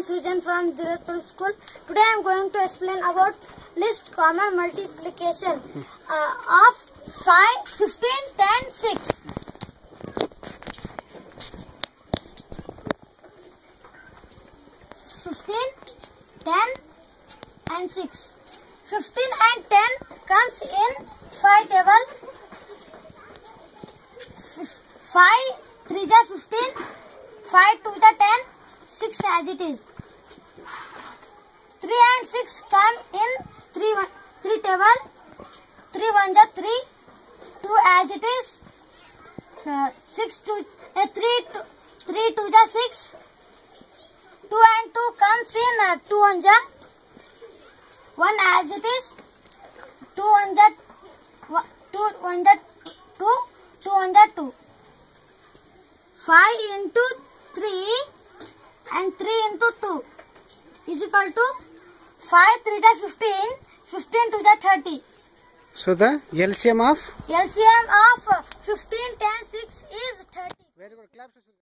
Sujan from Diratpur school. Today I am going to explain about list common multiplication of 5, 15, 10, 6. 15, 10 and 6. 15 and 10 comes in 5 table. 5 3 is 15, 5 2 is 10, 6 as it is. 3 and 6 come in 3 table. 3 1 is 3, 2 as it is. 6 2 3 2 is 6. 2 and 2 comes in 2 1 is 1 as it is. 2 1 is 2, 1 is 2, 2 1 is 2. 5 into 3 and 3 into 2 is equal to 5 3 is 15, 15 2 is 30. So the LCM of 15, 10, 6 is 30. Very good. Claps.